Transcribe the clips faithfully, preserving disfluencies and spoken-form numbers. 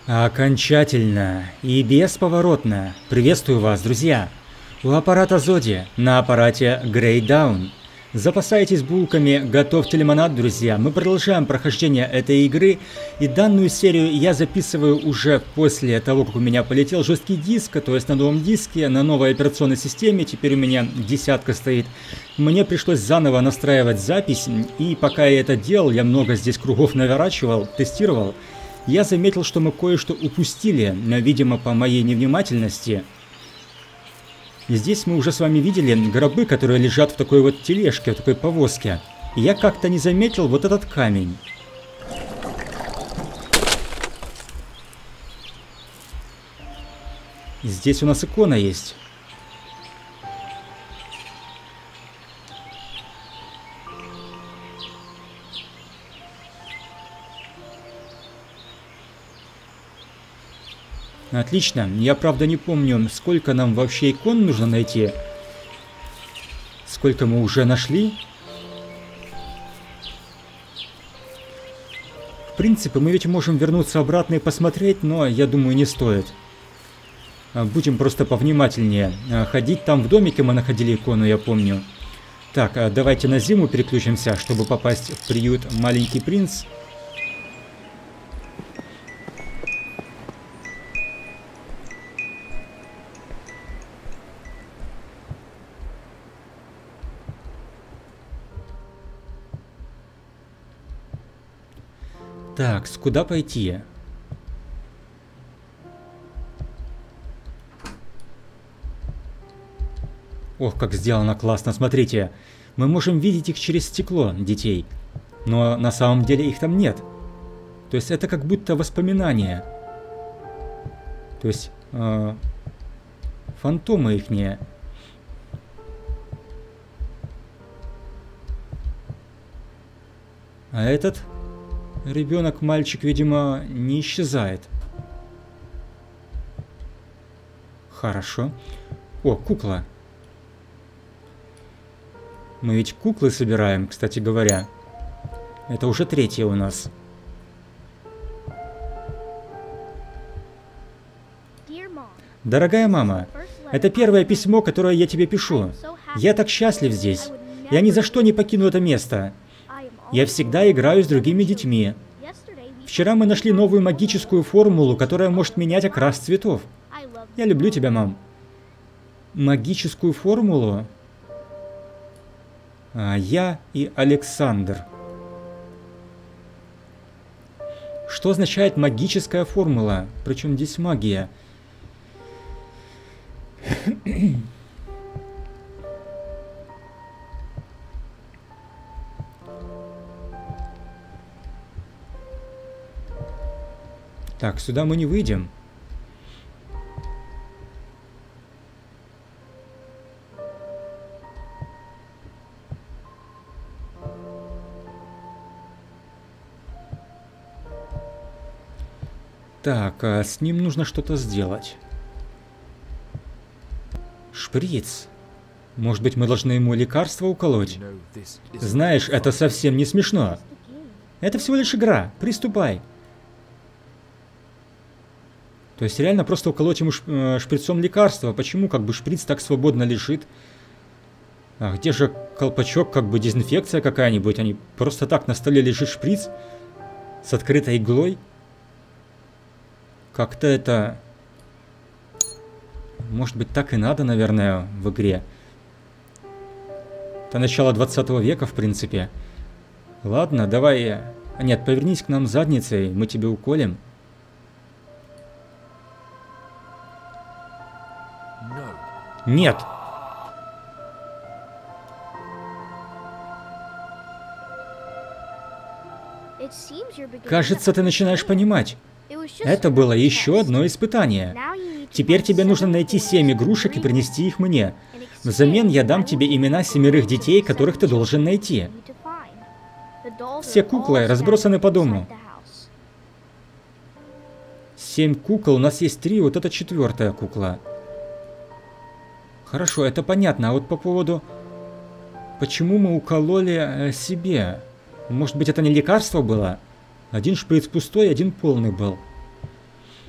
Окончательно и бесповоротно приветствую вас, друзья! У аппарата Зоди на аппарате Грейдаун. Запасайтесь булками, готовьте лимонад, друзья. Мы продолжаем прохождение этой игры, и данную серию я записываю уже после того, как у меня полетел жесткий диск, то есть на новом диске, на новой операционной системе. Теперь у меня десятка стоит. Мне пришлось заново настраивать запись, и пока я это делал, я много здесь кругов наворачивал, тестировал. Я заметил, что мы кое-что упустили, видимо, по моей невнимательности. И здесь мы уже с вами видели гробы, которые лежат в такой вот тележке, в такой повозке. И я как-то не заметил вот этот камень. Здесь у нас икона есть. Отлично. Я, правда, не помню, сколько нам вообще икон нужно найти. Сколько мы уже нашли. В принципе, мы ведь можем вернуться обратно и посмотреть, но, я думаю, не стоит. Будем просто повнимательнее ходить. Там в домике мы находили икону, я помню. Так, давайте на зиму переключимся, чтобы попасть в приют «Маленький принц». Так, куда пойти? Ох, как сделано классно, смотрите. Мы можем видеть их через стекло, детей. Но на самом деле их там нет. То есть это как будто воспоминания. То есть э, фантомы ихние. А этот... ребенок, мальчик, видимо, не исчезает. Хорошо. О, кукла. Мы ведь куклы собираем, кстати говоря. Это уже третья у нас. Дорогая мама, это первое письмо, которое я тебе пишу. Я так счастлив здесь. Я ни за что не покину это место. Я всегда играю с другими детьми. Вчера мы нашли новую магическую формулу, которая может менять окрас цветов. Я люблю тебя, мам. Магическую формулу? А, я и Александр. Что означает магическая формула? Причем здесь магия? Так, сюда мы не выйдем. Так, а с ним нужно что-то сделать. Шприц. Может быть, мы должны ему лекарство уколоть? Знаешь, это совсем не смешно. Это всего лишь игра. Приступай. То есть реально просто уколоть ему шприцом лекарства. Почему как бы шприц так свободно лежит? А где же колпачок, как бы дезинфекция какая-нибудь? Они просто так на столе лежит шприц с открытой иглой. Как-то это... Может быть, так и надо, наверное, в игре. Это начало двадцатого века, в принципе. Ладно, давай... Нет, повернись к нам задницей, мы тебе уколем. Нет. Кажется, ты начинаешь понимать. Это было еще одно испытание. Теперь тебе нужно найти семь игрушек и принести их мне. Взамен я дам тебе имена семерых детей, которых ты должен найти. Все куклы разбросаны по дому. Семь кукол, у нас есть три, вот это четвертая кукла. Хорошо, это понятно. А вот по поводу... Почему мы укололи э, себе? Может быть, это не лекарство было? Один шприц пустой, один полный был.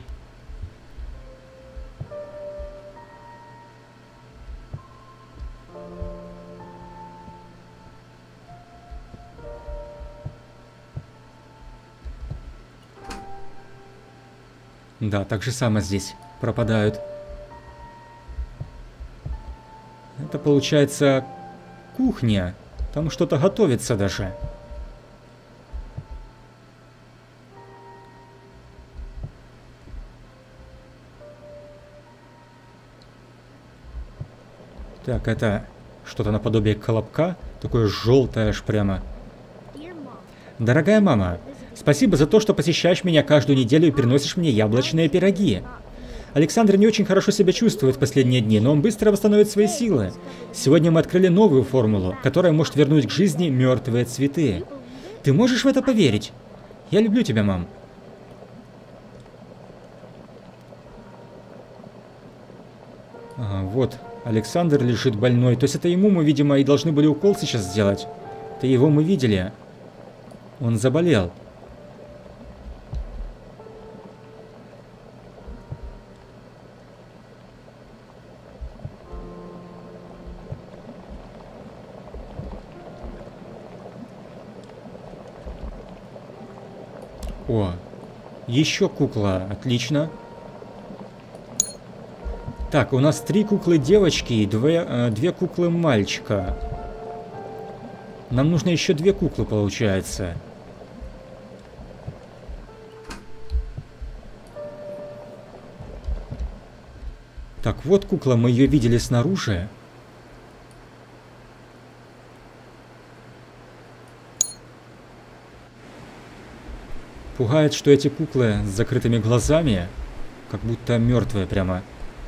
Да, так же самое здесь пропадают. Это получается кухня. Там что-то готовится даже. Так, это что-то наподобие колобка. Такое желтое аж прямо. Дорогая мама, спасибо за то, что посещаешь меня каждую неделю и приносишь мне яблочные пироги. Александр не очень хорошо себя чувствует в последние дни, но он быстро восстановит свои силы. Сегодня мы открыли новую формулу, которая может вернуть к жизни мертвые цветы. Ты можешь в это поверить? Я люблю тебя, мам. Ага, вот, Александр лежит больной. То есть это ему мы, видимо, и должны были укол сейчас сделать. Это его мы видели. Он заболел. О, еще кукла. Отлично. Так, у нас три куклы девочки и две, э, две куклы мальчика. Нам нужно еще две куклы, получается. Так, вот кукла, мы ее видели снаружи. Пугает, что эти куклы с закрытыми глазами, как будто мертвые прямо.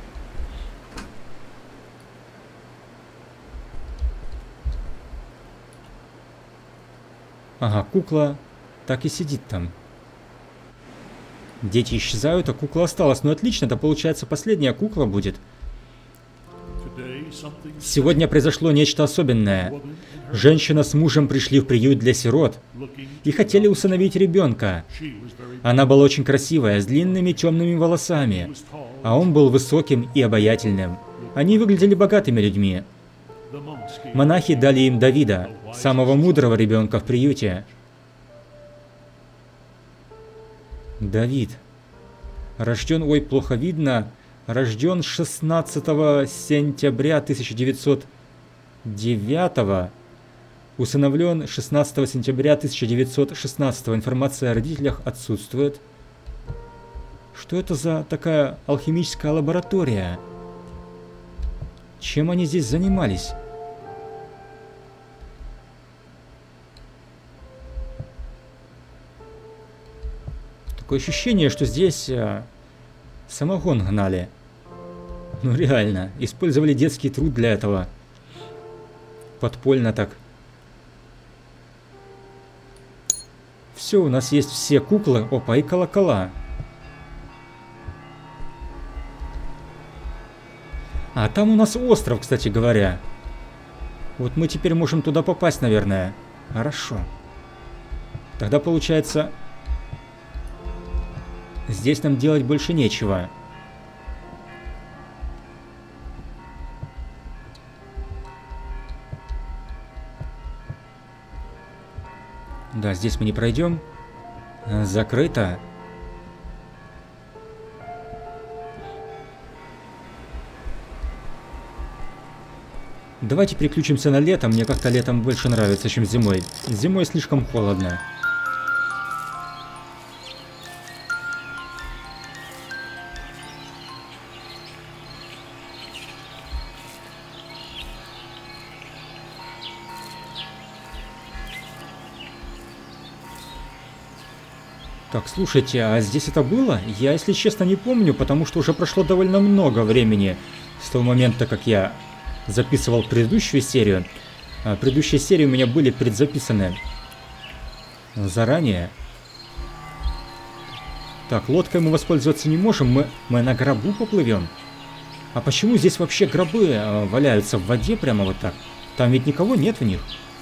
Ага, кукла так и сидит там. Дети исчезают, а кукла осталась. Ну отлично, это получается последняя кукла будет. Сегодня произошло нечто особенное. Женщина с мужем пришли в приют для сирот и хотели усыновить ребенка. Она была очень красивая, с длинными темными волосами, а он был высоким и обаятельным. Они выглядели богатыми людьми. Монахи дали им Давида, самого мудрого ребенка в приюте. Давид. Рожден, ой, плохо видно, рожден шестнадцатого сентября тысяча девятьсот девятого, усыновлен шестнадцатого сентября тысяча девятьсот шестнадцатого. Информация о родителях отсутствует. Что это за такая алхимическая лаборатория? Чем они здесь занимались? Такое ощущение, что здесь а, самогон гнали. Ну реально, использовали детский труд для этого. Подпольно так. Все, у нас есть все куклы. Опа, и колокола. А там у нас остров, кстати говоря. Вот мы теперь можем туда попасть, наверное. Хорошо. Тогда получается... Здесь нам делать больше нечего. Да, здесь мы не пройдем. Закрыто. Давайте переключимся на лето. Мне как-то летом больше нравится, чем зимой. Зимой слишком холодно. Так, слушайте, а здесь это было? Я, если честно, не помню, потому что уже прошло довольно много времени с того момента, как я записывал предыдущую серию. А предыдущие серии у меня были предзаписаны заранее. Так, лодкой мы воспользоваться не можем, мы, мы на гробу поплывем. А почему здесь вообще гробы э, валяются в воде прямо вот так? Там ведь никого нет в них.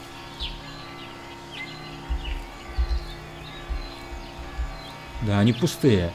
Да, они пустые.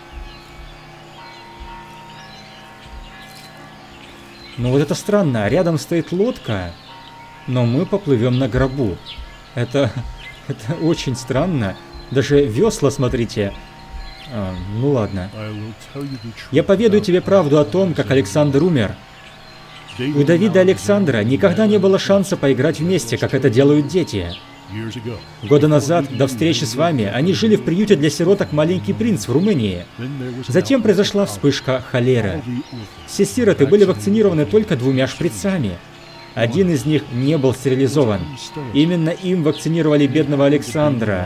Но вот это странно. Рядом стоит лодка, но мы поплывем на гробу. Это, это очень странно. Даже весла, смотрите, А, ну ладно. Я поведаю тебе правду о том, как Александр умер. У Давида и Александра никогда не было шанса поиграть вместе, как это делают дети. Года назад, до встречи с вами, они жили в приюте для сироток «Маленький принц» в Румынии. Затем произошла вспышка холеры. Все сироты были вакцинированы только двумя шприцами. Один из них не был стерилизован. Именно им вакцинировали бедного Александра.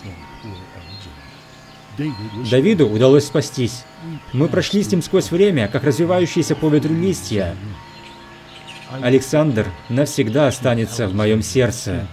Давиду удалось спастись. Мы прошли с ним сквозь время, как развивающиеся по ветру листья. Александр навсегда останется в моем сердце.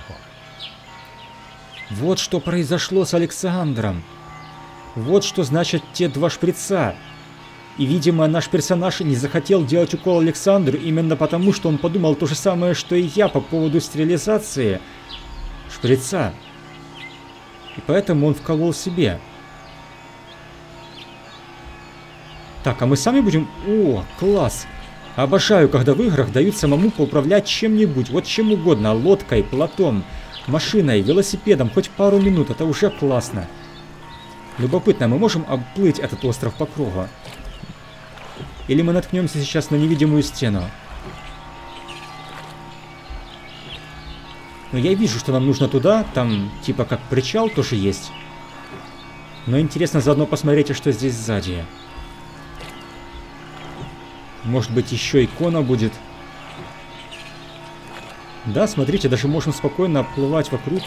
Вот что произошло с Александром. Вот что значат те два шприца. И, видимо, наш персонаж не захотел делать укол Александру именно потому, что он подумал то же самое, что и я по поводу стерилизации шприца. И поэтому он вколол себе. Так, а мы сами будем... О, класс! Обожаю, когда в играх дают самому поуправлять чем-нибудь, вот чем угодно, лодкой, плотом, машиной, велосипедом, хоть пару минут, это уже классно. Любопытно, мы можем обплыть этот остров по кругу? Или мы наткнемся сейчас на невидимую стену? Но я вижу, что нам нужно туда, там типа как причал тоже есть. Но интересно заодно посмотреть, что здесь сзади. Может быть, еще икона будет. Да, смотрите, даже можем спокойно оплывать вокруг.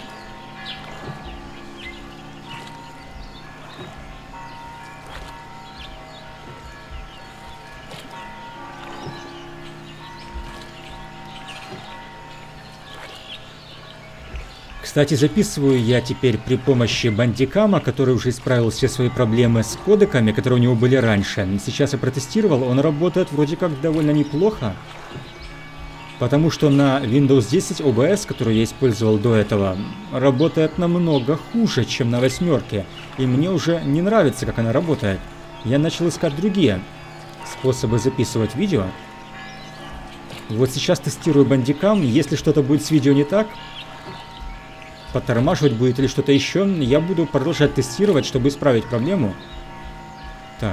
Кстати, записываю я теперь при помощи бандикама, который уже исправил все свои проблемы с кодеками, которые у него были раньше. Сейчас я протестировал, он работает вроде как довольно неплохо. Потому что на Windows десять о бэ эс, который я использовал до этого, работает намного хуже, чем на восьмерке. И мне уже не нравится, как она работает. Я начал искать другие способы записывать видео. Вот сейчас тестирую бандикам. Если что-то будет с видео не так, подтормаживать будет или что-то еще, я буду продолжать тестировать, чтобы исправить проблему. Так.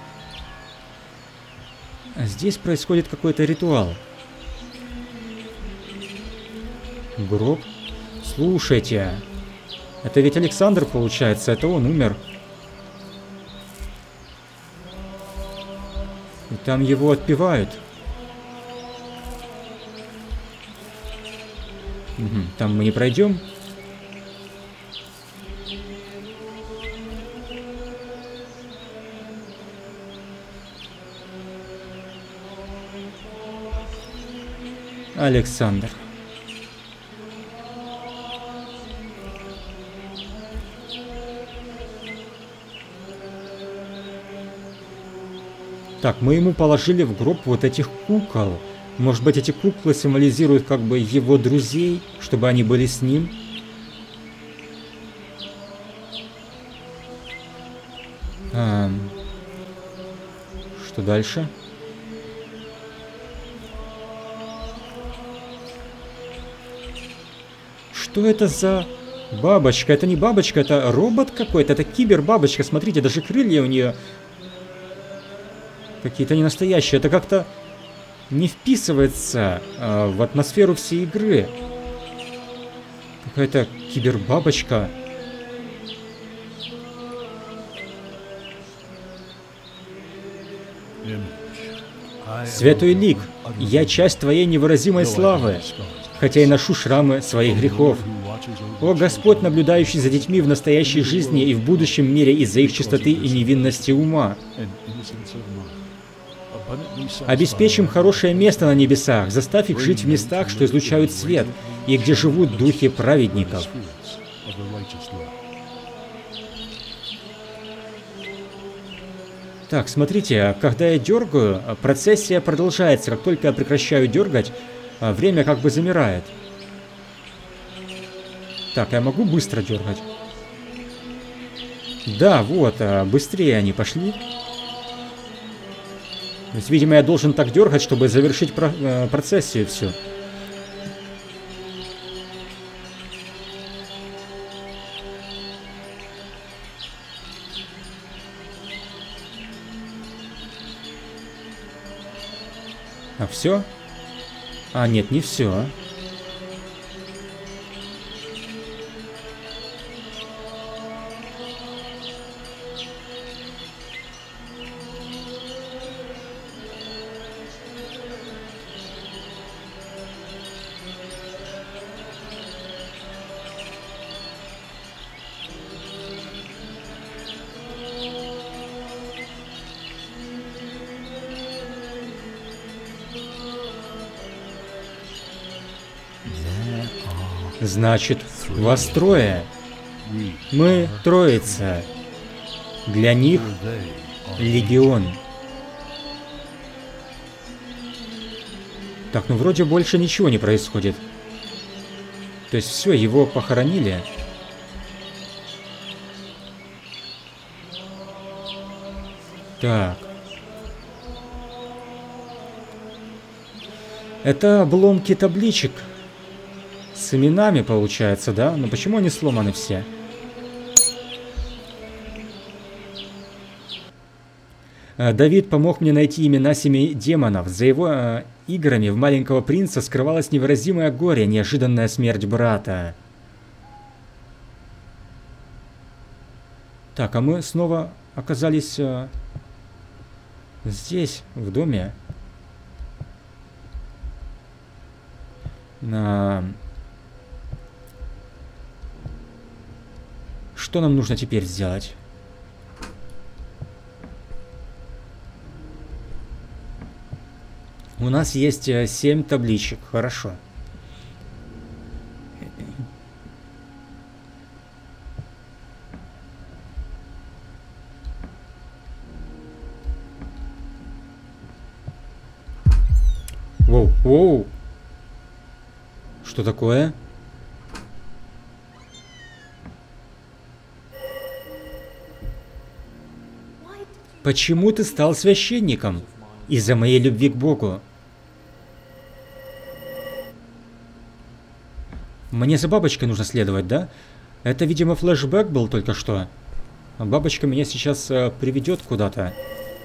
А здесь происходит какой-то ритуал. Гроб. Слушайте. Это ведь Александр, получается. Это он умер. И там его отпевают. Угу. Там мы не пройдем. Александр. Так, мы ему положили в гроб вот этих кукол. Может быть, эти куклы символизируют как бы его друзей, чтобы они были с ним? А, что дальше? Что это за бабочка? Это не бабочка, это робот какой-то, это кибербабочка. Смотрите, даже крылья у нее какие-то не настоящие. Это как-то не вписывается а, в атмосферу всей игры. Какая-то кибербабочка. Святой лик, я часть твоей невыразимой славы, хотя и ношу шрамы своих грехов. О Господь, наблюдающий за детьми в настоящей жизни и в будущем мире из-за их чистоты и невинности ума. Обеспечим хорошее место на небесах, заставь их жить в местах, что излучают свет, и где живут духи праведников. Так, смотрите, когда я дергаю, процессия продолжается. Как только я прекращаю дергать, время как бы замирает. Так, я могу быстро дергать? Да, вот, быстрее они пошли. То есть, видимо, я должен так дергать, чтобы завершить про э, процессию всю. А все? А, нет, не все. Значит, вас трое. Мы троица. Для них легион. Так, ну вроде больше ничего не происходит. То есть все, его похоронили. Так. Это обломки табличек. С именами получается, да? Но почему они сломаны все? Давид помог мне найти имена семи демонов. За его э, играми в «Маленького принца» скрывалось невыразимое горе, неожиданная смерть брата. Так, а мы снова оказались э, здесь, в доме. На... Что нам нужно теперь сделать? У нас есть семь табличек. Хорошо. Воу, воу. Что такое? Почему ты стал священником? Из-за моей любви к Богу. Мне за бабочкой нужно следовать, да? Это, видимо, флешбэк был только что. А бабочка меня сейчас э, приведет куда-то.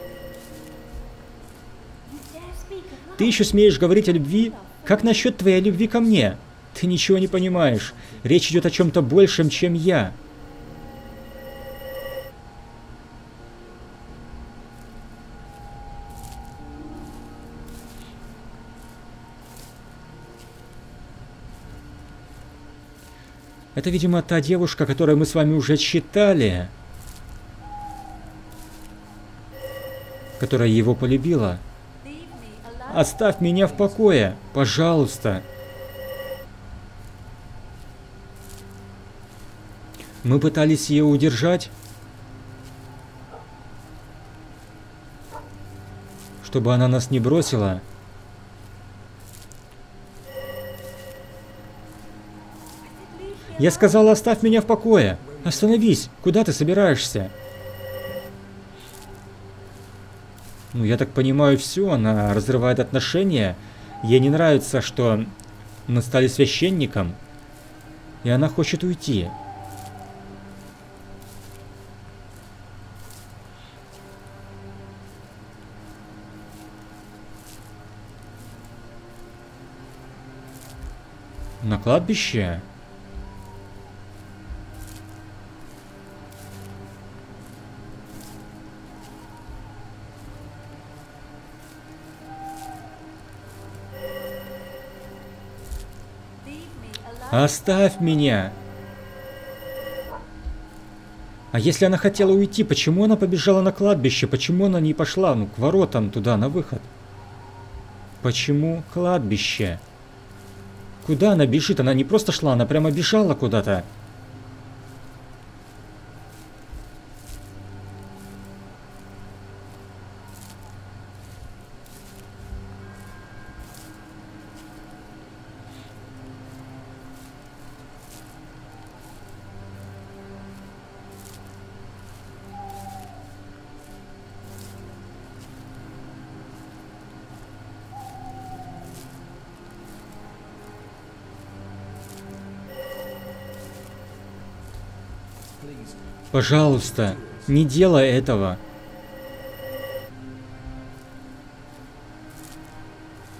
Ты еще смеешь говорить о любви? Как насчет твоей любви ко мне? Ты ничего не понимаешь. Речь идет о чем-то большем, чем я. Это, видимо, та девушка, которую мы с вами уже читали. Которая его полюбила. Оставь меня в покое, пожалуйста. Мы пытались ее удержать, чтобы она нас не бросила. Я сказала, оставь меня в покое. Остановись, куда ты собираешься? Ну, я так понимаю, все, она разрывает отношения. Ей не нравится, что мы стали священником. И она хочет уйти. На кладбище? Оставь меня! А если она хотела уйти, почему она побежала на кладбище? Почему она не пошла, ну, к воротам туда, на выход? Почему кладбище? Куда она бежит? Она не просто шла, она прямо бежала куда-то. Пожалуйста, не делай этого.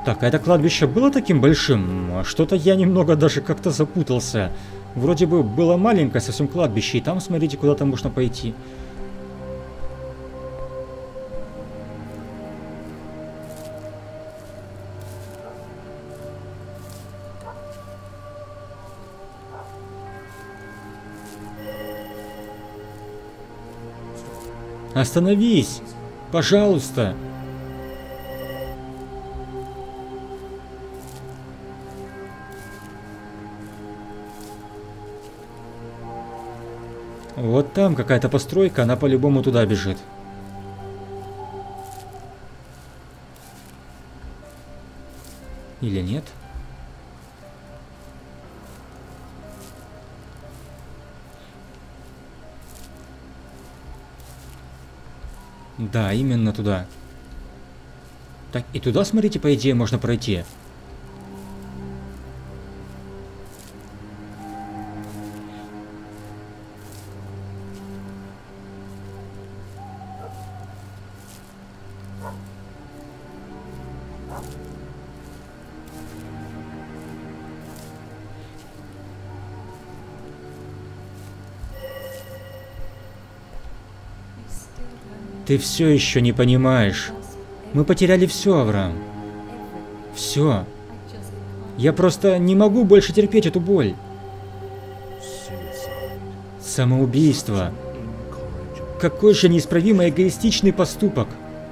Так, а это кладбище было таким большим? Что-то я немного даже как-то запутался. Вроде бы было маленькое совсем кладбище, и там, смотрите, куда-то можно пойти. Остановись! Пожалуйста! Вот там какая-то постройка, она по-любому туда бежит. Или нет? Да, именно туда. Так, и туда, смотрите, по идее, можно пройти. Ты все еще не понимаешь. Мы потеряли все, Авраам. Все. Я просто не могу больше терпеть эту боль. Самоубийство. Какой же неисправимый эгоистичный поступок.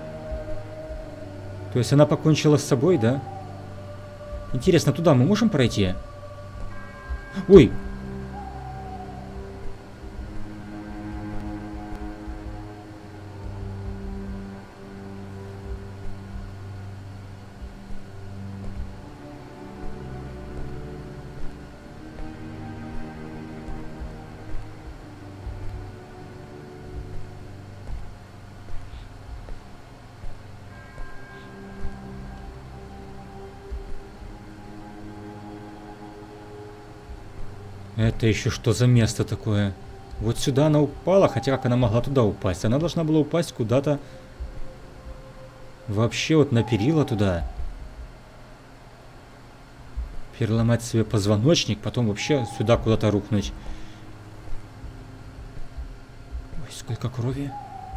То есть она покончила с собой, да? Интересно, туда мы можем пройти? Ой! Это еще что за место такое? Вот сюда она упала, хотя как она могла туда упасть? Она должна была упасть куда-то... Вообще вот на перила туда. Переломать себе позвоночник, потом вообще сюда куда-то рухнуть. Ой, сколько крови.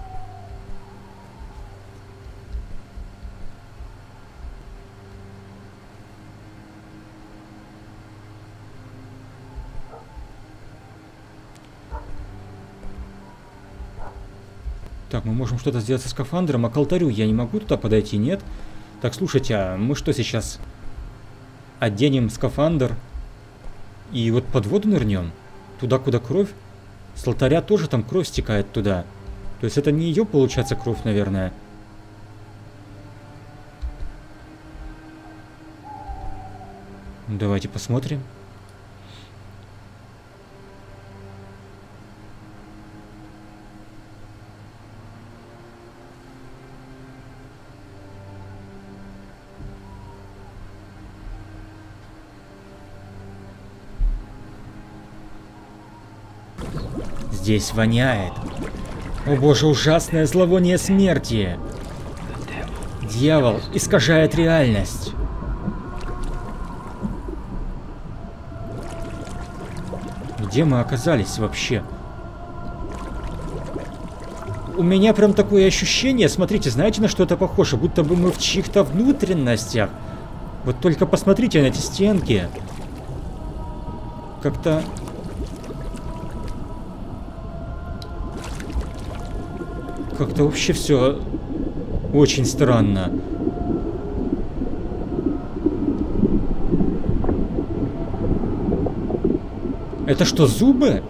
Так, мы можем что-то сделать со скафандром, а к алтарю я не могу туда подойти, нет? Так, слушайте, а мы что сейчас? Оденем скафандр и вот под воду нырнем? Туда, куда кровь? С алтаря тоже там кровь стекает туда. То есть это не ее, получается, кровь, наверное. Давайте посмотрим. Здесь воняет. О боже, ужасное зловоние смерти. Дьявол искажает реальность. Где мы оказались вообще? У меня прям такое ощущение, смотрите, знаете, на что это похоже? Будто бы мы в чьих-то внутренностях. Вот только посмотрите на эти стенки. Как-то... Как-то вообще все очень странно. Это что, зубы?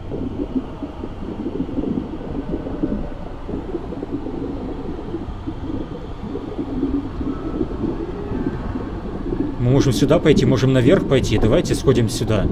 Мы можем сюда пойти, можем наверх пойти. Давайте сходим сюда.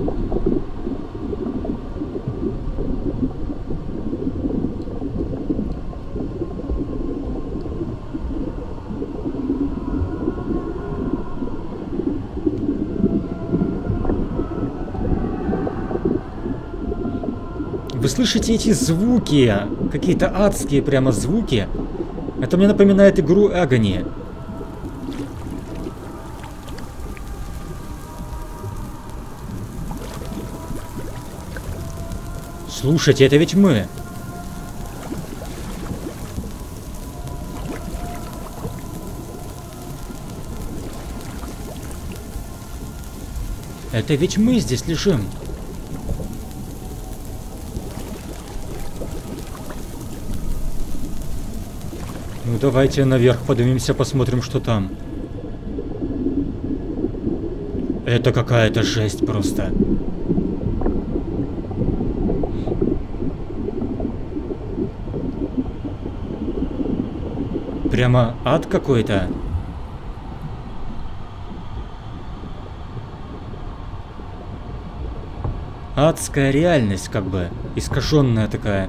Вы слышите эти звуки? Какие-то адские прямо звуки. Это мне напоминает игру Agony. Слушайте, это ведь мы. Это ведь мы здесь лежим. Ну давайте наверх поднимемся, посмотрим, что там. Это какая-то жесть просто. Прямо ад какой-то. Адская реальность, как бы, искаженная такая.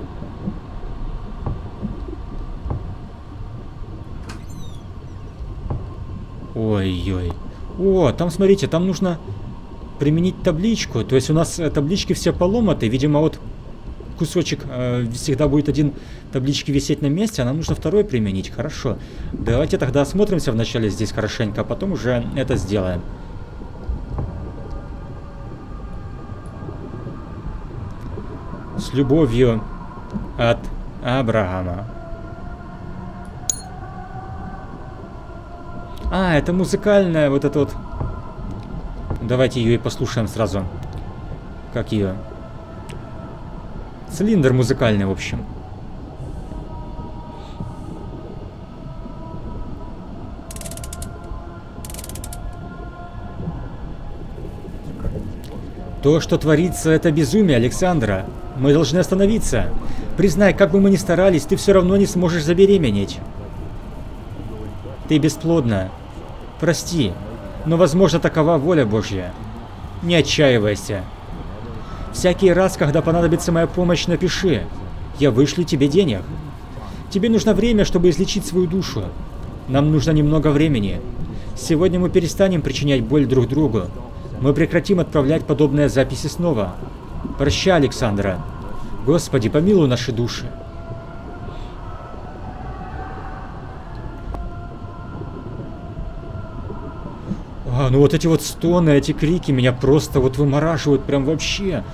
Ой-ой. О, там, смотрите, там нужно применить табличку. То есть у нас таблички все поломаты. Видимо, вот кусочек э, всегда будет один таблички висеть на месте, а нам нужно второй применить. Хорошо. Давайте тогда осмотримся вначале здесь хорошенько, а потом уже это сделаем. С любовью от Абрахама. А, это музыкальная вот эта вот. Давайте ее и послушаем сразу. Как ее? Цилиндр музыкальный, в общем. То, что творится, это безумие, Александра. Мы должны остановиться. Признай, как бы мы ни старались, ты все равно не сможешь забеременеть. Ты бесплодна. Прости, но, возможно, такова воля Божья. Не отчаивайся. Всякий раз, когда понадобится моя помощь, напиши. Я вышлю тебе денег. Тебе нужно время, чтобы излечить свою душу. Нам нужно немного времени. Сегодня мы перестанем причинять боль друг другу. Мы прекратим отправлять подобные записи снова. Прощай, Александра. Господи, помилуй наши души. А, ну вот эти вот стоны, эти крики меня просто вот вымораживают прям вообще.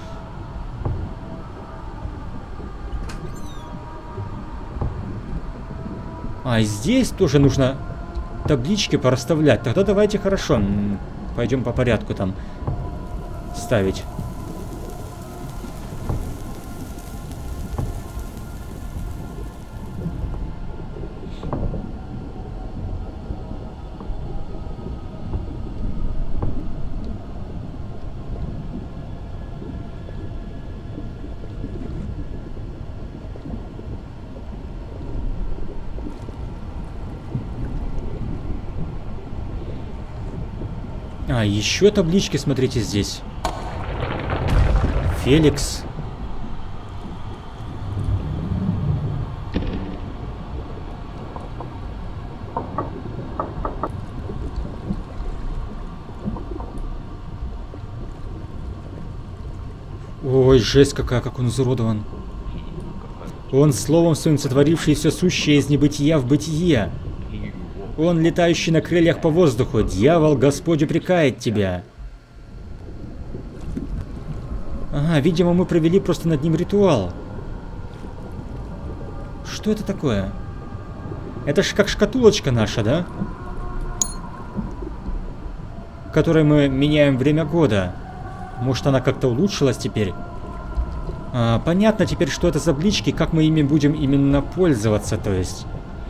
А, и здесь тоже нужно таблички порасставлять. Тогда давайте хорошо. Пойдем по порядку там ставить. А, еще таблички, смотрите, здесь. Феликс. Ой, жесть какая, как он изуродован. Он словом своим сотворивший все сущее из небытия в бытие. Он, летающий на крыльях по воздуху. Дьявол, Господь упрекает тебя. Ага, видимо, мы провели просто над ним ритуал. Что это такое? Это ж как шкатулочка наша, да? В которой мы меняем время года. Может, она как-то улучшилась теперь? А, понятно теперь, что это за таблички, как мы ими будем именно пользоваться, то есть...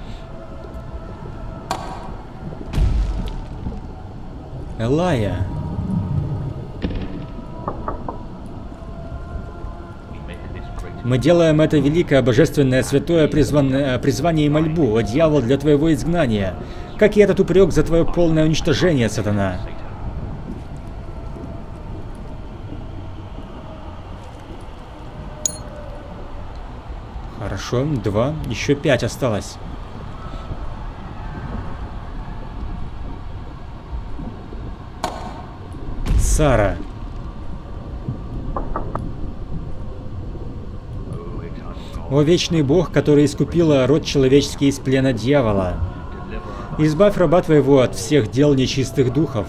Элая. Мы делаем это великое, божественное, святое призвание, призвание и мольбу, о дьявол, для твоего изгнания, как и этот упрек за твое полное уничтожение, сатана. Хорошо, два, еще пять осталось. Сара. О вечный Бог, который искупила род человеческий из плена дьявола, избавь раба твоего от всех дел нечистых духов.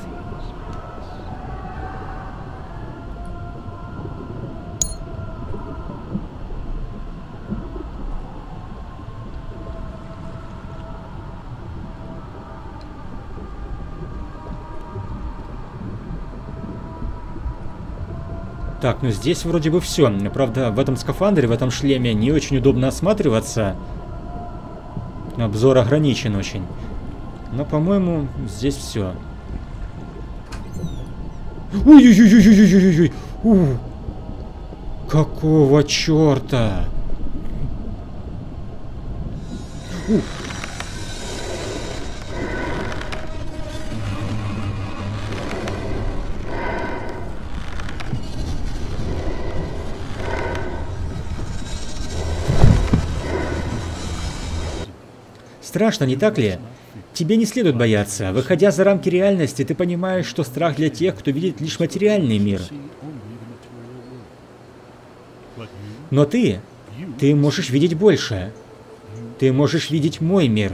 Так, ну здесь вроде бы все. Правда, в этом скафандре, в этом шлеме не очень удобно осматриваться. Обзор ограничен очень. Но, по-моему, здесь все. Ой-ой-ой-ой-ой-ой-ой-ой! У! Какого черта? У! Страшно, не так ли? Тебе не следует бояться. Выходя за рамки реальности, ты понимаешь, что страх для тех, кто видит лишь материальный мир. Но ты, ты можешь видеть больше. Ты можешь видеть мой мир.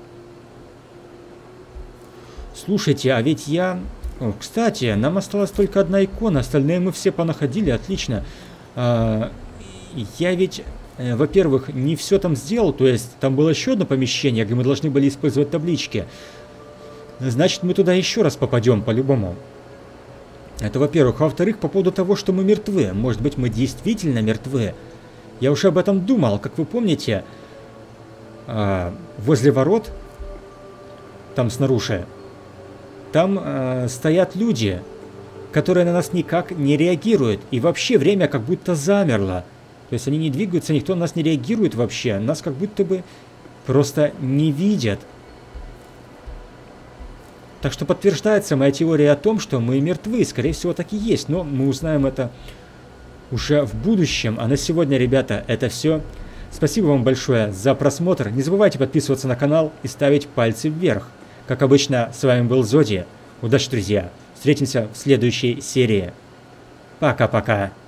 Слушайте, а ведь я... О, кстати, нам осталась только одна икона, остальные мы все понаходили, отлично. А, я ведь... Во-первых, не все там сделал, то есть там было еще одно помещение, где мы должны были использовать таблички. Значит, мы туда еще раз попадем, по-любому. Это во-первых. А во-вторых, по поводу того, что мы мертвы. Может быть, мы действительно мертвы. Я уже об этом думал. Как вы помните, возле ворот, там снаружи, там стоят люди, которые на нас никак не реагируют. И вообще время как будто замерло. То есть они не двигаются, никто на нас не реагирует вообще. Нас как будто бы просто не видят. Так что подтверждается моя теория о том, что мы мертвы. Скорее всего, так и есть. Но мы узнаем это уже в будущем. А на сегодня, ребята, это все. Спасибо вам большое за просмотр. Не забывайте подписываться на канал и ставить пальцы вверх. Как обычно, с вами был Зоди. Удачи, друзья. Встретимся в следующей серии. Пока-пока.